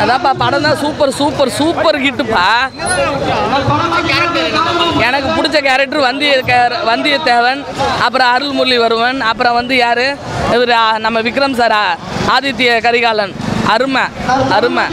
அதான்ப்பா படம் தான் சூப்பர் சூப்பர் சூப்பர் ஹிட்டுப்பா. எனக்கு பிடிச்ச கேரக்டர் வந்தியத்தேவன், அப்புறம் அருள்மொழிவர்மன், அப்புறம் வந்து யார் இவர் நம்ம விக்ரம் சாரா, ஆதித்ய கரிகாலன். அருமை அருமை.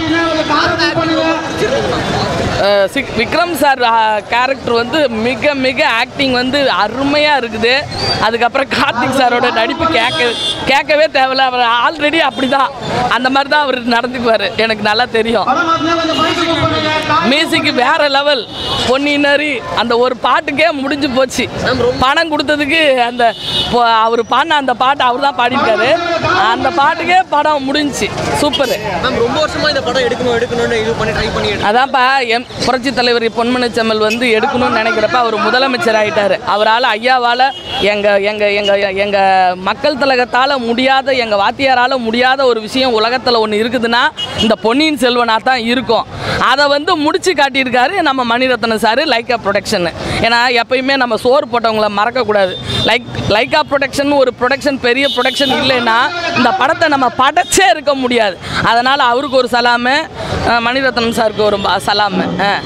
விக்ரம் சார் கேரக்டர் வந்து மிக மிக ஆக்டிங் வந்து அருமையாக இருக்குது. அதுக்கப்புறம் கார்த்திக் சாரோட நடிப்பு கேட்கவே தேவையில்ல. அவர் ஆல்ரெடி அப்படி தான், அந்த மாதிரி தான் அவர் நடந்துக்குவார், எனக்கு நல்லா தெரியும். மியூசிக்கு வேற லெவல். பொன்னினரி அந்த ஒரு பாட்டுக்கே முடிஞ்சு போச்சு. பணம் கொடுத்ததுக்கு அந்த அவர் பாடின அந்த பாட்டு அவர் தான் பாடியிருக்காரு. அந்த பாட்டுக்கே படம் முடிஞ்சிச்சு. சூப்பர். ரொம்ப வருஷமா இந்த படம் எடுக்கணும்னு இது பண்ணி ட்ரை பண்ணி அதான்ப்பா புரட்சி தலைவர் பொன்மன செம்மல் வந்து எடுக்கணும்னு நினைக்கிறப்ப அவர் முதலமைச்சர் ஆகிட்டார். அவரால் ஐயாவால் எங்கள் மக்கள் திலகத்தால் முடியாத, எங்கள் வாத்தியாரால் முடியாத ஒரு விஷயம் உலகத்தில் ஒன்று இருக்குதுன்னா இந்த பொன்னியின் செல்வனாக தான் இருக்கும். அதை வந்து முடிச்சு காட்டியிருக்காரு நம்ம மணிரத்னம் சார், லைக்கா ப்ரொடக்ஷன். ஏன்னா எப்பயுமே நம்ம சோறு போட்டவங்களை மறக்கக்கூடாது. லைக்கா ப்ரொடக்ஷன் ஒரு ப்ரொடக்ஷன், பெரிய ப்ரொடக்ஷன் இல்லைன்னா இந்த படத்தை நம்ம படைச்சே இருக்க முடியாது. அதனால் அவருக்கு ஒரு சலாமு, மணிரத்னம் சாருக்கு ஒரு சலாமு.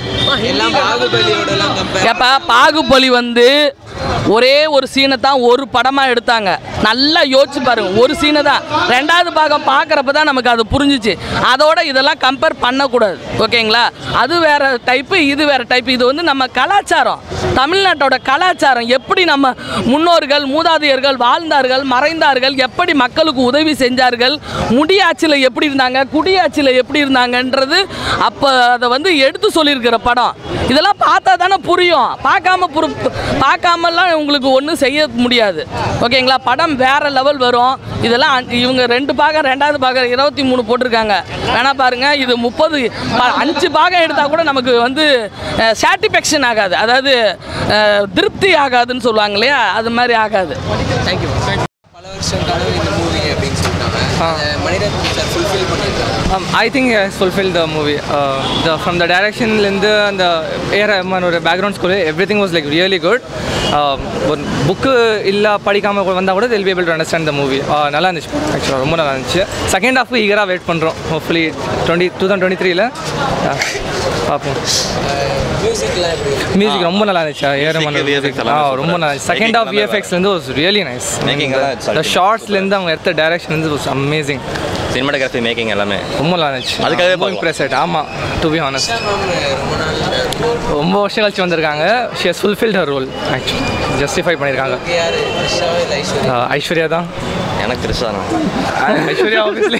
எப்போ பாகுபலி வந்து ஒரே ஒரு சீனை தான் ஒரு படமாக எடுத்தாங்க. நல்லா யோசிச்சு பாருங்க, ஒரு சீனை தான். ரெண்டாவது பாகம் பார்க்குறப்ப தான் நமக்கு அது புரிஞ்சிச்சு. அதோட இதெல்லாம் கம்பேர் பண்ணக்கூடாது, ஓகேங்களா? அது வேறு டைப்பு, இது வேறு டைப்பு. இது வந்து நம்ம கலாச்சாரம், தமிழ்நாட்டோட கலாச்சாரம். எப்படி நம்ம முன்னோர்கள் மூதாதையர்கள் வாழ்ந்தார்கள், மறைந்தார்கள், எப்படி மக்களுக்கு உதவி செஞ்சார்கள், முடியாட்சியில் எப்படி இருந்தாங்க, குடியாட்சியில் எப்படி இருந்தாங்கன்றது அப்போ அதை வந்து எடுத்து சொல்லியிருக்கிற படம். இதெல்லாம் பார்த்தா தானே புரியும். பார்க்காமலாம் உங்களுக்கு ஒன்றும் செய்ய முடியாது, ஓகேங்களா? படம் வேறு லெவல் வரும். இதெல்லாம் இவங்க 2 பாகம், 2வது பாகம் 23 போட்டிருக்காங்க. வேணா பாருங்கள். இது 5 பாகம் எடுத்தால் கூட நமக்கு வந்து சாட்டிஸ்ஃபேக்ஷன் ஆகாது, அதாவது திருப்தி ஆகாதுன்னு சொல்லுவாங்க இல்லையா, அது மாதிரி ஆகாது. தேங்க்யூ. பல வருஷம் கனவு இந்த மூவி அப்படின்னு சொல்லிட்டாங்க. மணிரத்னம் சார் ஃபுல்ஃபில் பண்ணியிருக்காங்க. I think he has fulfilled the movie. From the direction and the era or background score, everything was like really good. ஒரு புக்கு இல்லை படிக்காமல் வந்தால் கூட they'll be able to understand the movie. நல்லா இருந்துச்சு, ஆக்சுவலாக ரொம்ப நல்லா இருந்துச்சு. செகண்ட் ஹாஃப் ஈகராக வெயிட் பண்ணுறோம். ஹோப்ஃபுல்லி 2023 பார்ப்போம். மியூசிக் ரொம்ப நல்லா இருந்துச்சு. ரொம்ப நல்லா இருந்துச்சு. செகண்ட் ஹாஃப் விஎஃப்எக்ஸ்லேருந்து வாஸ் ரியலி நைஸ். இந்த ஷார்ட்ஸ்லேருந்து அவங்க எடுத்த டைரக்ஷன்லேருந்து வாஸ் அமேசிங். சினிமாட்டோகிராஃபி மேக்கிங் எல்லாமே ரொம்ப நல்லா இருந்துச்சு. அதுக்காகவே இம்ப்ரெஸ்ட். ஆமாம், டு பி ஹானஸ்ட் ரொம்ப வருஷம் கழிச்சு வந்திருக்காங்க. She has fulfilled her role. Actually justify பண்ணியிருக்காங்க. ஐஸ்வர்யா தான். எனக்கு கிருஷ்ணா ஐஸ்வர்யா ஆப்வியஸ்லி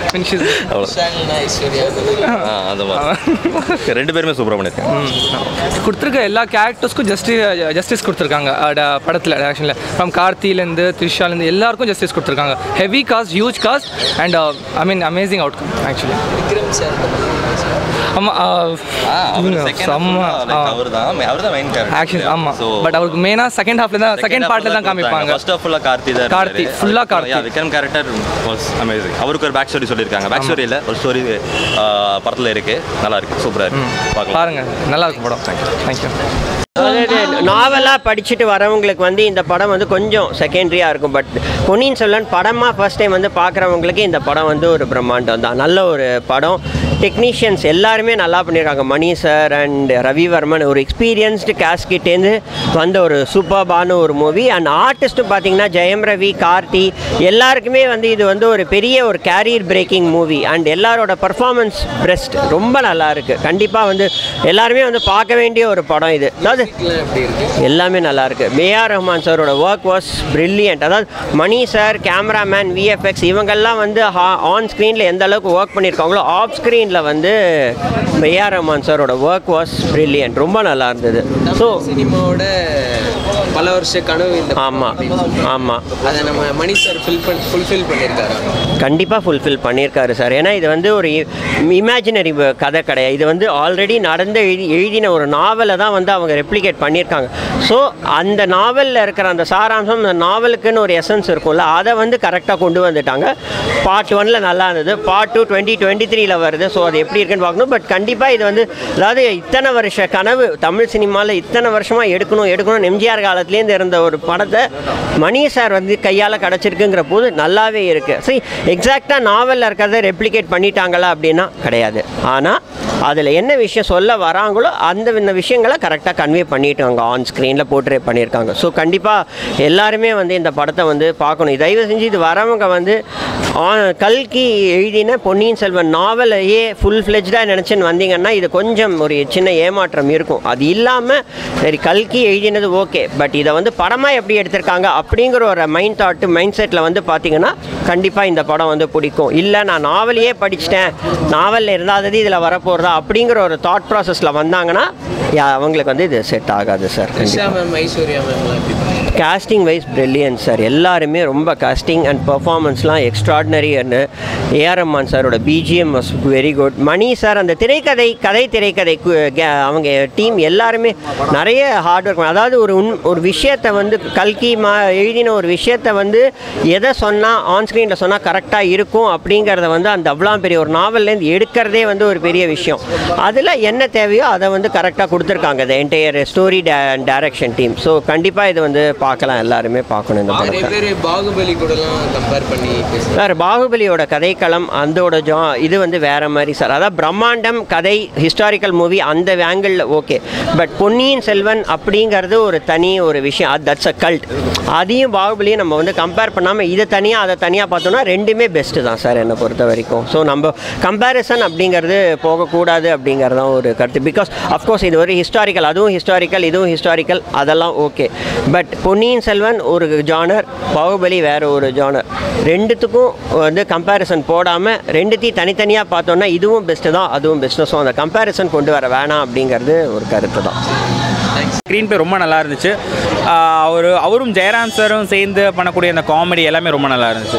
ரெண்டு பேருமே சூப்பராக பண்ணியிருக்காங்க. கொடுத்துருக்க எல்லா கேரக்டர்ஸ்க்கும் ஜஸ்டிஸ் கொடுத்துருக்காங்க படத்தில். டேரக்ஷனில் ஃப்ரம் கார்த்திலேருந்து த்ரிஷாலேருந்து எல்லாருக்கும் ஜஸ்டிஸ் கொடுத்துருக்காங்க. Heavy cast, huge cast and I mean amazing outcome actually. ஆமாம், பட் அவருக்கு மெயினாக செகண்ட் ஹாஃப்ல தான், செகண்ட் பார்ட்ல தான் காமிப்பாங்க. ஃபர்ஸ்ட் ஹாஃப் ஃபுல்லா கார்த்தி ஃபுல்லாக Karthi. Vikram character was amazing. அவருக்கு ஒரு பேக் ஸ்டோரி சொல்லியிருக்காங்க. பேக் ஸ்டோரி இல்லை, ஒரு ஸ்டோரி படத்தில் இருக்குது. நல்லா இருக்குது, சூப்பராக இருக்குது. பாருங்க, நல்லா இருக்கும் படம். தேங்க்யூ. அதாவது நாவலாக படிச்சுட்டு வரவங்களுக்கு வந்து இந்த படம் வந்து கொஞ்சம் செகண்டரியாக இருக்கும். பட் பொன்னியின் செல்வன் படமாக ஃபர்ஸ்ட் டைம் வந்து பார்க்குறவங்களுக்கு இந்த படம் வந்து ஒரு பிரம்மாண்டம் தான். நல்ல ஒரு படம். டெக்னீஷியன்ஸ் எல்லாருமே நல்லா பண்ணியிருக்காங்க. மணி சார் அண்ட் ரவிவர்மன் ஒரு எக்ஸ்பீரியன்ஸ்டு கேஸ்கிட்டேருந்து வந்த ஒரு சூப்பர்பான ஒரு மூவி. அண்ட் ஆர்டிஸ்ட்டும் பார்த்திங்கன்னா ஜெயம் ரவி, கார்த்தி எல்லாருக்குமே வந்து இது வந்து ஒரு பெரிய ஒரு கேரியர் பிரேக்கிங் மூவி. அண்ட் எல்லாரோட பர்ஃபார்மன்ஸ் பெஸ்ட், ரொம்ப நல்லா இருக்குது. கண்டிப்பாக வந்து எல்லாருமே வந்து பார்க்க வேண்டிய ஒரு படம் இது. அதாவது எல்லாமே நல்லா இருக்குது. மேஆர் ரஹ்மான் சாரோட ஒர்க் வாஸ் பிரில்லியன்ட். அதாவது மணி சார், கேமராமேன், விஎஃப்எக்ஸ் இவங்கெல்லாம் வந்து ஆன் ஸ்க்ரீனில் எந்த அளவுக்கு ஒர்க் பண்ணியிருக்காங்களோ ஆஃப் ஸ்க்ரீனில் வந்து மேஆர் ரஹ்மான் சாரோட ஒர்க் வாஸ் பிரில்லியன்ட். ரொம்ப நல்லா இருந்தது. ஸோ சினிமாவோட பல வருஷ கனவு இந்த. ஆமாம் ஆமாம், அதை நம்ம மணி சார் ஃபுல்ஃபில் பண்ணியிருக்காரு. கண்டிப்பாக ஃபுல்ஃபில் பண்ணியிருக்காரு சார். ஏன்னா இது வந்து ஒரு இமேஜினரி கதை கிடையாது. இது வந்து ஆல்ரெடி நடந்து எழுதின ஒரு நாவலை தான் வந்து அவங்க ரெப்ளிகேட் பண்ணியிருக்காங்க. ஸோ அந்த நாவலில் இருக்கிற அந்த சாராம்சம், அந்த நாவலுக்குன்னு ஒரு எசன்ஸ் இருக்கும்ல, அதை வந்து கரெக்டாக கொண்டு வந்துட்டாங்க. பார்ட் 1 நல்லா இருந்தது. பார்ட் 2 2023 வருது. ஸோ அது எப்படி இருக்குன்னு பார்க்கணும். பட் கண்டிப்பாக இது வந்து, அதாவது இத்தனை வருஷ கனவு தமிழ் சினிமாவில் இத்தனை வருஷமாக எடுக்கணும் எம்ஜிஆர் காலத்தில் காலத்துலேருந்து இருந்த ஒரு படத்தை மணி சார் வந்து கையால் கிடச்சிருக்குங்கிற போது நல்லாவே இருக்குது. சரி, எக்ஸாக்டாக நாவலில் இருக்கிறத ரெப்ளிகேட் பண்ணிட்டாங்களா அப்படின்னா கிடையாது. ஆனால் அதில் என்ன விஷயம் சொல்ல வராங்களோ அந்த விஷயங்களை கரெக்டாக கன்வே பண்ணிட்டாங்க, ஆன் ஸ்க்ரீனில் போர்ட்ரே பண்ணியிருக்காங்க. ஸோ கண்டிப்பாக எல்லாருமே வந்து இந்த படத்தை வந்து பார்க்கணும். தயவு செஞ்சு இது வரவங்க வந்து கல்கி எழுதின பொன்னியின் செல்வன் நாவலையே ஃபுல் ஃப்ளெஜ்டாக நினச்சின்னு வந்தீங்கன்னா இது கொஞ்சம் ஒரு சின்ன ஏமாற்றம் இருக்கும். அது இல்லாமல் சரி கல்கி எழுதினது ஓகே, பட் இதை வந்து படமாக எப்படி எடுத்திருக்காங்க அப்படிங்கிற ஒரு மைண்ட் செட்டில் வந்து பார்த்தீங்கன்னா கண்டிப்பாக இந்த படம் வந்து பிடிக்கும். இல்லை நான் நாவலையே படிச்சிட்டேன், நாவலில் இருந்தாதது இதில் வரப்போகிறதா அப்படிங்கிற ஒரு தாட் ப்ராசஸில் வந்தாங்கன்னா அவங்களுக்கு வந்து இது செட் ஆகாது sir. Casting wise brilliant sir. எல்லாருமே ரொம்ப காஸ்டிங் அண்ட் பெர்ஃபார்மன்ஸ்லாம் எக்ஸ்ட்ராடினரி. அண்ட் ஏஆர் ரஹ்மான் சாரோட BGM was very good. Mani sir அந்த திரைக்கதை அவங்க டீம் எல்லாருமே நிறைய ஹார்ட் ஒர்க். அதாவது ஒரு விஷயத்தை வந்து கல்கி எழுதின ஒரு விஷயத்தை வந்து எதை சொன்னால் ஆன் ஸ்க்ரீனில் சொன்னால் கரெக்டாக இருக்கும் அப்படிங்கிறத வந்து அந்த அவ்வளோ பெரிய ஒரு நாவல்லேருந்து எடுக்கிறதே வந்து ஒரு பெரிய விஷயம். அதில் என்ன தேவையோ அதை வந்து கரெக்டாக கொடுத்துருக்காங்க இந்த entire story direction team. So கண்டிப்பாக இது வந்து பார்க்கலாம், எல்லாருமே பார்க்கணும் இந்த படத்தை. பாகுபலி கூடலாம் கம்பேர் பண்ணி சார் பாகுபலியோட கதைக்களம் அதோட இது வந்து வேறு மாதிரி சார். அதாவது பிரம்மாண்டம் கதை ஹிஸ்டாரிக்கல் மூவி அந்த ஆங்கிளில் ஓகே, பட் பொன்னியின் செல்வன் அப்படிங்கிறது ஒரு தனி ஒரு விஷயம். That's a cult. அதையும் பாகுபலியும் நம்ம வந்து கம்பேர் பண்ணாமல் இதை தனியாக அதை தனியாக பார்த்தோம்னா ரெண்டுமே பெஸ்ட்டு தான் சார் என்னை பொறுத்த வரைக்கும். ஸோ நம்ம கம்பேரிசன் அப்படிங்கிறது போகக்கூடாது அப்படிங்கிறது தான் ஒரு கருத்து. பிகாஸ் அஃப்கோர்ஸ் இது ஒரு ஹிஸ்டாரிக்கல், அதுவும் ஹிஸ்டாரிக்கல் இதுவும் ஹிஸ்டாரிக்கல், அதெல்லாம் ஓகே. பட் பொன்னியின் செல்வன் ஒரு ஜானர், பாகுபலி வேறு ஒரு ஜானர். ரெண்டுத்துக்கும் வந்து கம்பேரிசன் போடாமல் ரெண்டுத்தையும் தனித்தனியாக பார்த்தோன்னா இதுவும் பெஸ்ட்டு தான் அதுவும் பெஸ்ட்டு. ஸோ அந்த கம்பேரிசன் கொண்டு வர வேணாம் அப்படிங்கிறது ஒரு கருத்து தான். ஸ்க்ரீன் பிளே ரொம்ப நல்லா இருந்துச்சு. அவரும் ஜெயராம் சாரும் சேர்ந்து பண்ணக்கூடிய அந்த காமெடி எல்லாமே ரொம்ப நல்லா இருந்துச்சு.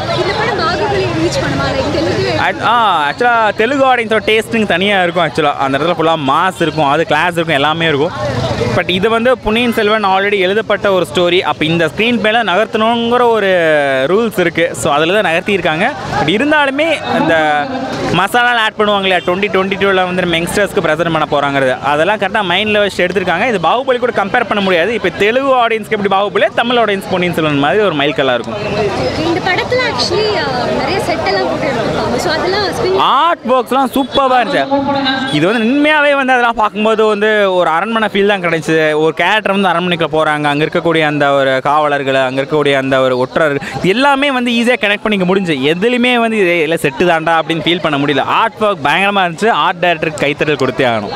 ஆக்சுவலாக தெலுங்கு ஆடியன்ஸோட டேஸ்ட்டுங்க தனியாக இருக்கும். ஆக்சுவலாக அந்த இடத்துல ஃபுல்லாக மாஸ் இருக்கும், அது கிளாஸ் இருக்கும், எல்லாமே இருக்கும். பட் இது வந்து பொன்னியின் செல்வன் ஆல்ரெடி எழுதப்பட்ட ஒரு ஸ்டோரி. அப்போ இந்த ஸ்க்ரீன் பிளேல நகர்த்தணுங்கிற ஒரு ரூல்ஸ் இருக்குது. ஸோ அதில் தான் நகர்த்தியிருக்காங்க. பட் இருந்தாலுமே அந்த மசாலாலாம் ஆட் பண்ணுவாங்களே 2022 வந்து நம்ம யங்ஸ்டர்ஸ்க்கு ப்ரெசென்ட் பண்ண போகிறாங்கிறது அதெல்லாம் கரெக்டாக மைண்டில் வச்சு எடுத்திருக்காங்க. இது பாகுபலி கூட கம்பேர் பண்ண முடியாது. இப்போ தெலுங்கு ஆடியன்ஸ்க்கு எப்படி பாகுபலி, தமிழ் ஆடியன்ஸ் பொன்னியின் செல்வன் மாதிரி ஒரு மைல்கல்லாக இருக்கும். இந்த படத்தில் ஆக்சுவலி நிறைய செட்டெல்லாம் போட்டு எடுத்துருப்பாங்க. ஸோ அதெல்லாம் ஆர்ட் ஒர்க்ஸ்லாம் சூப்பராக இருந்துச்சு. இது வந்து உண்மையாகவே வந்து அதெல்லாம் பார்க்கும்போது வந்து ஒரு அரண்மனை ஃபீல் தான் கிடைச்சி. ஒரு கேரக்டர் வந்து அரண்மனைக்குள்ள போகிறாங்க, அங்கே இருக்கக்கூடிய அந்த ஒரு காவலர்கள், அங்கே இருக்கக்கூடிய அந்த ஒரு ஒற்றர் எல்லாமே வந்து ஈஸியாக கனெக்ட் பண்ணிக்க முடிஞ்சு. எதுலையுமே வந்து இல்லை செட்டு தாண்டா அப்படின்னு ஃபீல் பண்ண முடியல. ஆர்ட் ஒர்க் பயங்கரமாக இருந்துச்சு. ஆர்ட் டைரக்டருக்கு கைத்தறல் கொடுத்தே ஆகணும்.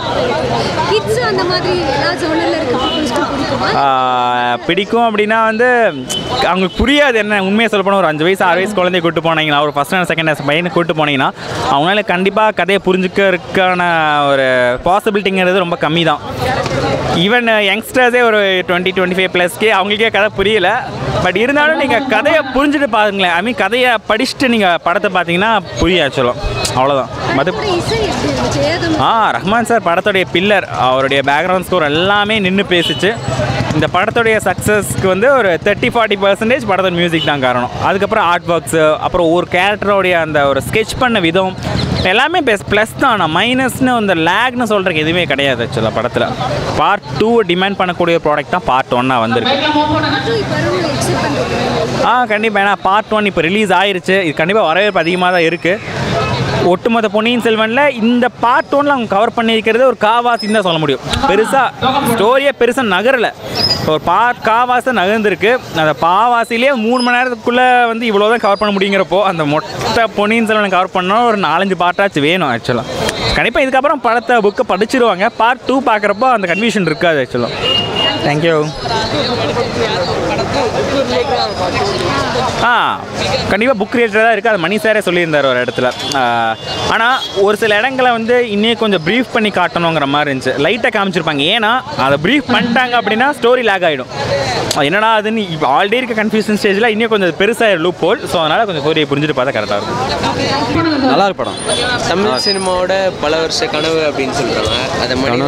பிடிக்கும் அப்படின்னா வந்து அவங்களுக்கு புரியாது என்ன உண்மையை சொல்ல போனால் ஒரு 5 வயசு 6 வயசு குழந்தைய கூட்டு போனீங்கன்னா, ஒரு ஃபஸ்ட் அண்ட் செகண்ட் பையனை கூட்டு போனீங்கன்னா அவங்களால கண்டிப்பாக கதையை புரிஞ்சுக்கிறதுக்கான ஒரு பாசிபிலிட்டிங்கிறது ரொம்ப கம்மி தான். ஈவன் யங்ஸ்டர்ஸே ஒரு 20-25+ அவங்களுக்கே கதை புரியல. பட் இருந்தாலும் நீங்கள் கதையை புரிஞ்சுட்டு பாருங்களேன். ஐ மீன் கதையை படிச்சுட்டு நீங்கள் படத்தை பார்த்தீங்கன்னா புரிய சொல்லும், அவ்வளோதான். ரஹ்மான் சார் படத்துடைய பில்லர். அவருடைய பேக்ரவுண்ட் ஸ்கோர் எல்லாமே நின்று பேசிச்சு. இந்த படத்துடைய சக்ஸஸ்க்கு வந்து ஒரு 30-40% படத்தோட மியூசிக் தான் காரணம். அதுக்கப்புறம் ஆர்ட் ஒர்க்ஸு, அப்புறம் ஒரு கேரக்டரோடைய அந்த ஒரு ஸ்கெட்ச் பண்ண விதம் எல்லாமே ப்ளஸ் தான். நான் மைனஸ்னு அந்த லேக்னு சொல்கிறதுக்கு எதுவுமே கிடையாது. ஆக்சுவலாக படத்தில் பார்ட் 2 டிமாண்ட் பண்ணக்கூடிய ப்ராடக்ட் தான் பார்ட் 1 வந்திருக்கு. கண்டிப்பாக. ஏன்னா பார்ட் 1 இப்போ ரிலீஸ் ஆயிருச்சு. இது கண்டிப்பாக வரவேற்பு அதிகமாக தான் இருக்குது. ஒட்டுமொத்த பொன்னியின் செல்வனில் இந்த பார்ட் 1 அவங்க கவர் பண்ணியிருக்கிறது ஒரு காவாசின்னு தான் சொல்ல முடியும். பெருசாக ஸ்டோரியே பெருசாக நகரலை. ஒரு காவாசி நகர்ந்துருக்கு. அந்த பாவாசிலேயே 3 மணி நேரத்துக்குள்ளே வந்து இவ்வளோ தான் கவர் பண்ண முடியுங்கிறப்போ அந்த மொத்த பொன்னியின் செல்வனை கவர் பண்ணால் ஒரு 4-5 பார்ட்டாச்சு வேணும். ஆக்சுவலாக கண்டிப்பாக இதுக்கப்புறம் படத்தை புக்கை படிச்சிருவாங்க. பார்ட் 2 பார்க்குறப்போ அந்த கன்ஃபியூஷன் இருக்காது. ஆக்சுவலாக தேங்க்யூ. கண்டிப்பாக புக் ரிலேட்டடாக தான் இருக்குது. அது மணி சாரே சொல்லியிருந்தார் ஒரு இடத்துல. ஆனால் ஒரு சில இடங்களை வந்து இன்னும் கொஞ்சம் ப்ரீஃப் பண்ணி காட்டணுங்கிற மாதிரி இருந்துச்சு. லைட்டாக காமிச்சிருப்பாங்க. ஏன்னா அதை ப்ரீஃப் பண்ணிட்டாங்க அப்படின்னா ஸ்டோரி லேக் ஆகிடும். என்னடா அதுன்னு இப்போ ஆல்ரெடி இருக்க கன்ஃபியூஷன் ஸ்டேஜில் இன்னும் கொஞ்சம் பெருசாக லூப் ஹோல். ஸோ அதனால் கொஞ்சம் ஸ்டோரியை புரிஞ்சுட்டு பார்த்தா கரெக்டாக இருக்கும். நல்லா இருக்கும் படம். தமிழ் சினிமாவோட பல வருஷ கனவு அப்படின்னு சொல்கிறாங்க. அதை மாதிரி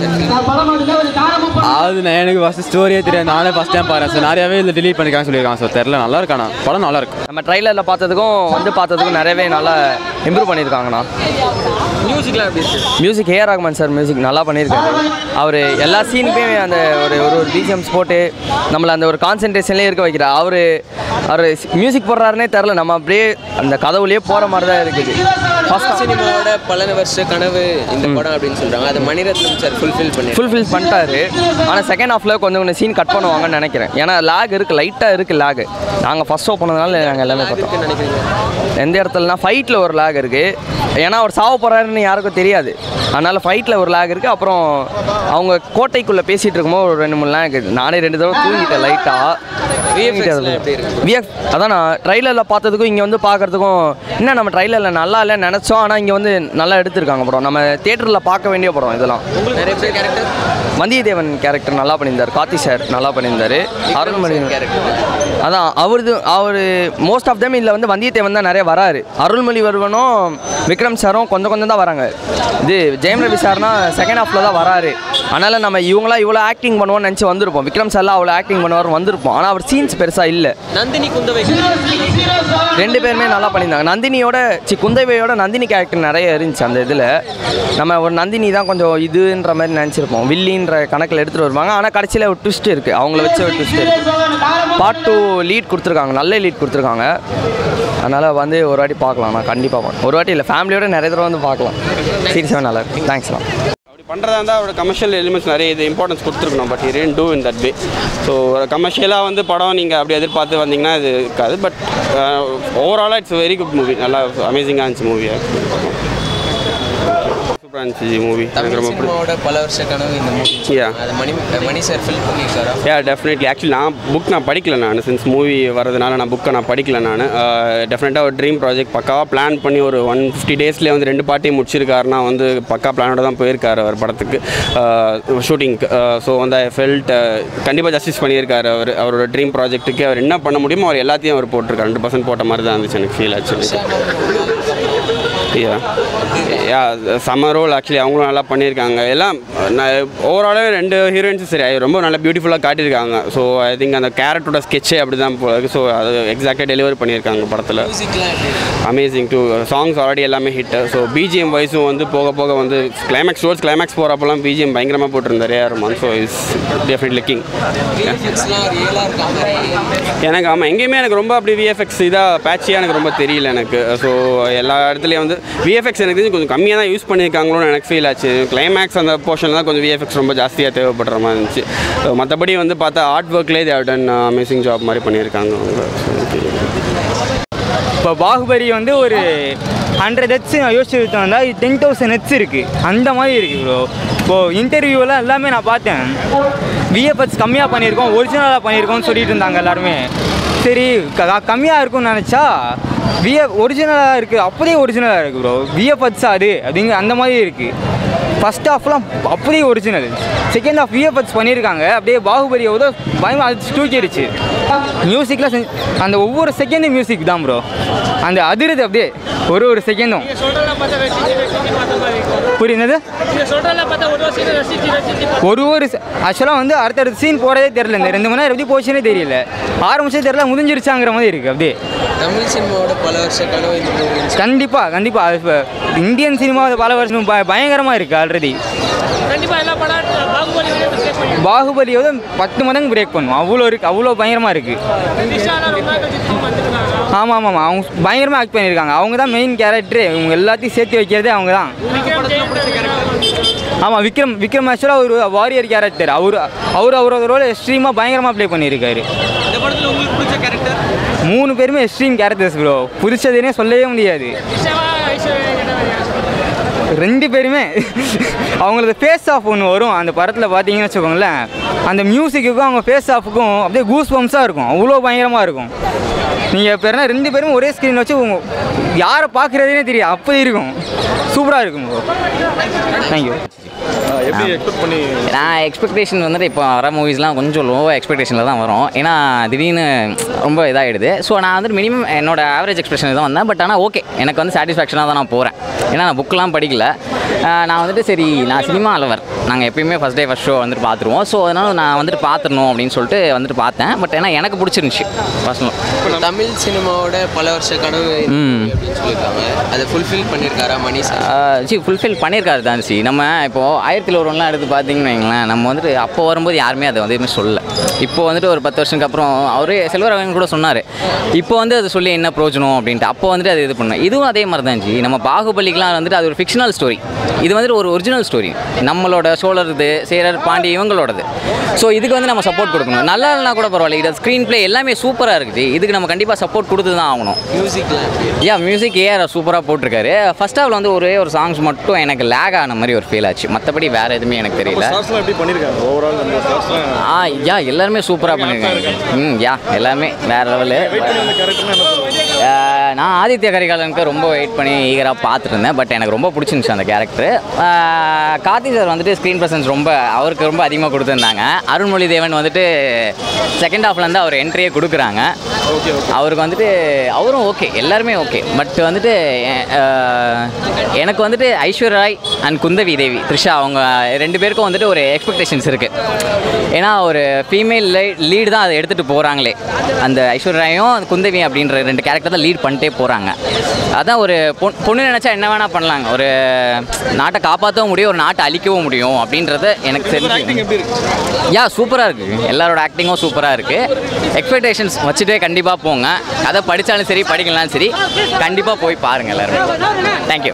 அது எனக்கு ஃபஸ்ட்டு ஸ்டோரியே தெரியாது. நானே ஃபஸ்ட் டைம் பாருறேன். ஸோ நிறையாவே இதில் டிலீட் பண்ணிக்கான்னு சொல்லியிருக்காங்க. ஸோ தெரில, நல்லா இருக்காண்ணா படம். நல்லா இருக்கும். நம்ம ட்ரைலரில் பார்த்ததுக்கும் பார்த்ததுக்கும் நிறையவே நல்லா இம்ப்ரூவ் பண்ணியிருக்காங்கண்ணா. மியூசிக்லாம் எப்படி இருக்கு? Music A R Rahman sir music நல்லா பண்ணியிருக்காரு. அவர் எல்லா சீனுக்குமே அந்த ஒரு பிஜிஎம்ஸ் போட்டு நம்மளை அந்த ஒரு கான்சன்ட்ரேஷன்லேயே இருக்க வைக்கிறார். அவர் மியூசிக் போடுறாருன்னே தெரில, நம்ம அப்படியே அந்த கதவுலேயே போகிற மாதிரி தான் இருக்குது. ஃபர்ஸ்ட் சினிமாவோட பல வருஷ கனவு இந்த படம் அப்படின்னு சொல்கிறாங்க. அதை மணிரத்னம் சார் ஃபுல்ஃபில் பண்ணிட்டாரு. ஆனால் செகண்ட் ஹாஃபில் கொஞ்சம் சீன் கட் பண்ணுவாங்கன்னு நினைக்கிறேன். ஏன்னா லேக் இருக்குது, லைட்டாக இருக்குது லேக். நாங்கள் ஃபஸ்ட் ஷோ போனதுனால நாங்கள் எல்லாமே பார்த்தோம். நினைக்கிறீங்க எந்த இடத்துலனா ஃபைட்டில் ஒரு லேக் இருக்குது. ஏன்னா அவர் சாவ போகிறாருன்னு யாருக்கும் தெரியாது, அதனால் ஃபைட்டில் ஒரு லேக் இருக்குது. அப்புறம் அவங்க கோட்டைக்குள்ளே பேசிகிட்டு இருக்கும்போது ஒரு 2-3 லேக் இருக்குது. நானே 2 தடவை தூங்கிட்டேன் லைட்டாக. அதான் நான் ட்ரைலரில் பார்த்ததுக்கும் இங்கே வந்து பார்க்குறதுக்கும் இன்னும் நம்ம ட்ரைலரில் நல்லா இல்லைன்னு நினச்சோம். ஆனால் இங்கே வந்து நல்லா எடுத்திருக்காங்க படம். நம்ம தேட்டரில் பார்க்க வேண்டிய படம் இதெல்லாம். நிறைய பேர் கேரக்டர் வந்தியத்தேவன் கேரக்டர் நல்லா பண்ணியிருந்தார். கார்த்தி சார் நல்லா பண்ணியிருந்தார். அருள்மொழி அதான் அவர் மோஸ்ட் ஆஃப் தெம் இதில் வந்து வந்தியத்தேவன் தான் நிறைய வராரு. அருள்மொழிவர்மனும் விக்ரம் சாரும் கொஞ்சம் தான் வராங்க. இது ஜெயம் ரவி சார்னா செகண்ட் ஹாஃபில் தான் வராரு. அதனால் நம்ம இவங்களாம் இவ்வளோ ஆக்டிங் பண்ணுவோம்னு நினச்சி வந்திருப்போம். விக்ரம் சார்லாம் அவ்வளோ ஆக்டிங் பண்ணுவார் வந்திருப்போம். ஆனால் அவர் சீன்ஸ் பெருசாக இல்லை. நந்தினி குந்தவை 2 பேருமே நல்லா பண்ணியிருந்தாங்க. நந்தினியோட குந்தவையோட நந்தினி கேரக்டர் நிறைய இருந்துச்சு அந்த இதில். நம்ம ஒரு நந்தினி தான் கொஞ்சம் இதுன்ற மாதிரி நினச்சிருப்போம், வில்லின்ற கணக்கில் எடுத்துகிட்டு வருவாங்க. ஆனால் கடைசியில் ஒரு ட்விஸ்ட் இருக்குது, அவங்கள வச்சு ஒரு ட்விஸ்ட் இருக்குது. பார்ட் 2 லீட் கொடுத்துருக்காங்க, நல்ல லீட் கொடுத்துருக்காங்க. அதனால் வந்து ஒரு வாட்டி பார்க்கலாம். நான் கண்டிப்பாக பார்க்கலாம். ஒரு வாட்டி இல்லை, ஃபேமிலியோட நிறைய தடவை வந்து பார்க்கலாம். சீரியஸாக நல்லா இருக்கு. தேங்க்ஸ்லாம். பண்ணுறதா இருந்தால் அவரோட கமர்ஷியல் எலிமெண்ட்ஸ் நிறைய இது இம்பார்ட்டன்ஸ் கொடுத்துருக்கணும். பட் இது do in that way. So ஒரு கமர்ஷியலாக வந்து படம் நீங்கள் அப்படி எதிர்பார்த்து வந்தீங்கன்னா இது இருக்காது. பட் ஓவராலாக இட்ஸ் வெரி குட் மூவி. நல்லா அமேசிங்காக இருந்துச்சு மூவியாக. சூப்பராக இருந்துச்சு மூவி. எனக்கு ரொம்ப சினிமாவோட பல வருஷ கனவு இந்த மூவி. அது மணி சார் ஃபில் பண்ணியிருக்காரா? டெஃபினெட்லி. ஆக்சுவலி நான் படிக்கல. நான் சின்ஸ் மூவி வரதுனால புக்கை படிக்கல. டெஃபினட்டாக ஒரு ட்ரீம் ப்ராஜெக்ட் பக்காவாக பிளான் பண்ணி ஒரு 150 டேஸ்லேயே வந்து 2 பார்ட்டியும் முடிச்சிருக்காருன்னா வந்து பக்கா பிளானோட தான் போயிருக்காரு அவர் படத்துக்கு ஷூட்டிங்க்கு. ஸோ வந்து ஐ ஃபெல்ட் கண்டிப்பாக ஜஸ்டிஸ் பண்ணியிருக்காரு. அவரோட ட்ரீம் ப்ராஜெக்ட்டுக்கு அவர் என்ன பண்ண முடியுமோ அவர் எல்லாத்தையும் அவர் போட்டிருக்காரு. 100% போட்ட மாதிரி தான் இருந்துச்சு எனக்கு ஃபீல் ஆச்சு. சம்மர் ரோல் ஆக்சுவலி அவங்களும் நல்லா பண்ணியிருக்காங்க. எல்லாம் ஓவராலாகவே 2 ஹீரோயின்ஸும் சரி ரொம்ப நல்லா பியூட்டிஃபுல்லாக காட்டியிருக்காங்க. ஸோ ஐ திங்க் அந்த கேரக்டரோட ஸ்கெட்சே அப்படி தான் போகுது. ஸோ அது எக்ஸாக்டாக டெலிவரி பண்ணியிருக்காங்க படத்தில். அமேசிங் டூ சாங்ஸ் ஆல்ரெடி எல்லாமே ஹிட்டு. ஸோ பிஜிஎம் வைஸும் வந்து போக போக வந்து கிளைமேக்ஸ் போகிறப்பெல்லாம் பிஜிஎம் பயங்கரமாக போட்டிருந்தார் A R Rahman. So is definitely king. எனக்கு எங்கேயுமே எனக்கு ரொம்ப அப்படி விஎஃப்எக்ஸ் இதாக பேட்சியாக எனக்கு ரொம்ப தெரியல எனக்கு. ஸோ எல்லா இடத்துலையும் வந்து விஎஃப்எக்ஸ் எனக்கு தெரிஞ்சு கொஞ்சம் கம்மியாக தான் யூஸ் பண்ணியிருக்காங்களோன்னு எனக்கு ஃபீல் ஆச்சு. கிளைமேக்ஸ் அந்த போர்ஷனில் தான் கொஞ்சம் விஎஃப்எக்ஸ் ரொம்ப ஜாஸ்தியாக தேவைப்படுற மாதிரி இருந்துச்சு. மற்றபடி வந்து பார்த்தா ஆர்ட் ஒர்க்லேயே தேவ் டன் அமேசிங் ஜாப் மாதிரி பண்ணியிருக்காங்க அவங்க. இப்போ பாகுபலி வந்து ஒரு 100 ஹெட்ஸ் யோசிச்சு வந்தால் 10,000 ஹெட்ஸ் இருக்குது. அந்த மாதிரி இருக்குது ப்ரோ. இப்போது இன்டர்வியூலாம் எல்லாமே நான் பார்த்தேன். விஎஃப்எக்ஸ் கம்மியாக பண்ணியிருக்கோம், ஒரிஜினலாக பண்ணியிருக்கோம்னு சொல்லிட்டு இருந்தாங்க எல்லாருமே. சரி கம்மியாக இருக்கும்னு நினச்சா ஒரிஜினலாக இருக்குது. அப்படியே ஒரிஜினலாக இருக்குது ப்ரோ. விஎஃப்எக்ஸ் அது அப்படிங்கிற அந்த மாதிரி இருக்குது. ஃபஸ்ட் ஹாஃப்லாம் அப்படியே ஒரிஜினல். செகண்ட் ஹாஃப் விஎஃப்எக்ஸ் பண்ணியிருக்காங்க. அப்படியே பாகுபலியோட பயமாக அது தூக்கிடுச்சு. மியூசிக்லாம் அந்த ஒவ்வொரு செகண்டும் மியூசிக் தான் ப்ரோ. அந்த அதிருது அப்படியே ஒரு செகண்டும். புரியுது. ஒரு ஆக்சுவலாக வந்து அடுத்தடுத்த சீன் போகிறதே தெரியல. இந்த 2 மணி நேரம் எப்படி போச்சுன்னே தெரியல. ஆரம்பிச்சே தெரியல, முடிஞ்சிருச்சாங்கிற மாதிரி இருக்குது அப்படியே. தமிழ் சினிமாவோட பல வருஷ கனவு இந்த மூவி. கண்டிப்பாக இப்போ இந்தியன் சினிமாவோட பல வருஷம் பயங்கரமாக இருக்குது ஆல்ரெடி. பாகுபலியோட 10 மடங்கு பிரேக் பண்ணுவோம். அவ்வளோ பயங்கரமாக இருக்குது. ஆமாம் அவங்க பயங்கரமாக ஆக்ட் பண்ணியிருக்காங்க. அவங்க தான் மெயின் கேரக்டரு. இவங்க எல்லாத்தையும் சேர்த்து வைக்கிறதே அவங்க தான். ஆமாம் விக்ரம் ஆக்சுவலாக ஒரு வாரியர் கேரக்டர். அவரோட ரோல் எக்ஸ்ட்ரீமாக பயங்கரமாக ப்ளே பண்ணியிருக்காரு. 3 பேருமே எக்ஸ்ட்ரீம் கேரக்டர்ஸ் ப்ரோ. புதுச்சதுன்னே சொல்லவே முடியாது. 2 பேருமே அவங்களது ஃபேஸ் ஆஃப் ஒன்று வரும் அந்த படத்தில் பார்த்தீங்கன்னு வச்சுக்கோங்களேன். அந்த மியூசிக்குக்கும் அவங்க ஃபேஸ் ஆஃபுக்கும் அப்படியே கூஸ் பம்ப்ஸாக இருக்கும். அவ்வளோ பயங்கரமாக இருக்கும். நீங்கள் பேருனா 2 பேரும் ஒரே ஸ்க்ரீன் வச்சு யாரை பார்க்குறதுனே தெரியும். அப்படி இருக்கும். சூப்பராக இருக்கும் ப்ரோ. தேங்க்யூ. எப்படி எக்ஸ்பெக்ட் பண்ணி? நான் எக்ஸ்பெக்டேஷன் வந்துட்டு இப்போ வர மூவிஸ்லாம் கொஞ்சம் லோவாக எக்ஸ்பெக்டேஷனில் தான் வரும். ஏன்னா திடீர்னு ரொம்ப இதாகிடுது. ஸோ நான் வந்துட்டு மினிமம் என்னோட ஆவரேஜ் எக்ஸ்பெக்டேஷன் தான் வந்தேன். பட் ஆனால் ஓகே, எனக்கு வந்து சாட்டிஸ்ஃபேக்ஷனாக தான் நான் போகிறேன். ஏன்னா நான் புக்கெலாம் படிக்கல. நான் வந்துட்டு சரி நான் சினிமா லவர், நாங்கள் எப்பயுமே ஃபஸ்ட் டே ஃபஸ்ட் ஷோ வந்துட்டு பார்த்துருவோம். ஸோ அதனால் நான் வந்துட்டு பார்த்துடணும் அப்படின்னு சொல்லிட்டு வந்துட்டு பார்த்தேன். பட் ஏன்னா எனக்கு பிடிச்சிருந்துச்சு பர்சனல். தமிழ் சினிமாவோட பல வருஷ கனவு அப்படின்னு சொல்லியிருக்காங்க, அதை ஃபுல்ஃபில் பண்ணியிருக்காரா மணி சார்? ஃபுல்ஃபில் பண்ணியிருக்காரு தான். நம்ம இப்போது 1001 எடுத்து பார்த்தீங்கன்னு வைங்களேன், நம்ம வந்துட்டு அப்போ வரும்போது யாருமே அதை வந்து எதுவுமே சொல்லலை. இப்போ வந்துட்டு ஒரு 10 வருஷத்துக்கு அப்புறம் அவரே செல்வராகவன் கூட சொன்னார், இப்போ வந்து அது சொல்லி என்ன பிரோஜனம் அப்படின்ட்டு. அப்போ வந்துட்டு அது இது பண்ணேன். இதுவும் அதே மாதிரி தான் நம்ம பாகுபலிக்கெலாம் வந்துட்டு அது ஒரு ஃபிக்ஷனல் ஸ்டோரி, இது வந்துட்டு ஒரு ஒரிஜினல் ஸ்டோரி, நம்மளோட சோழருது, சேரர், பாண்டி இவங்களோடது. ஸோ இதுக்கு வந்து நம்ம சப்போர்ட் கொடுக்கணும். நல்லா இல்லைனா கூட பரவாயில்ல, இது ஸ்க்ரீன் பிளே எல்லாமே சூப்பராக இருக்குது. இதுக்கு நம்ம கண்டிப்பாக சப்போர்ட் கொடுத்து தான் ஆகணும். மியூசிக் ஏஆர் சூப்பராக போட்டிருக்காரு. ஃபர்ஸ்ட் ஹாஃபில் வந்து ஒரே ஒரு சாங்ஸ் மட்டும் எனக்கு லேக் ஆன மாதிரி ஒரு ஃபீல் ஆச்சு. மற்றபடி வேறு எதுவுமே எனக்கு தெரியல. எல்லாருமே சூப்பராக பண்ணியிருக்காங்க. எல்லாமே வேறு லெவலு. நான் ஆதித்ய கரிகாலனுக்கு ரொம்ப வெயிட் பண்ணி ஈகராக பார்த்துட்டு இருந்தேன். பட் எனக்கு ரொம்ப பிடிச்சிருந்துச்சு அந்த கேரக்டர். கார்த்தி சார் வந்துட்டு ஸ்க்ரீன் ப்ரெசன்ஸ் ரொம்ப அவருக்கு ரொம்ப அதிகமாக கொடுத்துருந்தாங்க. அருண்மொழி தேவன் வந்துட்டு செகண்ட் ஹாஃப்லேருந்து அவர் என்ட்ரியே கொடுக்குறாங்க. அவருக்கு வந்துட்டு அவரும் ஓகே, எல்லாருமே ஓகே. பட் வந்துட்டு எனக்கு வந்துட்டு ஐஸ்வர்யா ராய் அண்ட் குந்தவி தேவி, த்ரிஷா, அவங்க 2 பேருக்கும் வந்துட்டு ஒரு எக்ஸ்பெக்டேஷன்ஸ் இருக்குது. ஏன்னா ஒரு ஃபீமேல் லீடு தான் அதை எடுத்துகிட்டு போகிறாங்களே. அந்த ஐஸ்வர்யா ராயும் குந்தவி அப்படின்ற 2 கேரக்டர் தான் லீட் பண்ணிட்டே போகிறாங்க. அதான் ஒரு பொண்ணு நினச்சா என்ன வேணால் பண்ணலாங்க. ஒரு நாட்டை காப்பாற்றவும் முடியும், ஒரு நாட்டை அழிக்கவும் முடியும் அப்படின்றது எனக்கு தெரிஞ்சு. சூப்பராக இருக்குது. எல்லாரோட ஆக்டிங்கும் சூப்பராக இருக்குது. எக்ஸ்பெக்டேஷன்ஸ் வச்சுட்டே கண்டிப்பாக போங்க. அதை படித்தாலும் சரி படிக்கலாலும் சரி கண்டிப்பாக போய் பாருங்கள் எல்லோரும். தேங்க்யூ.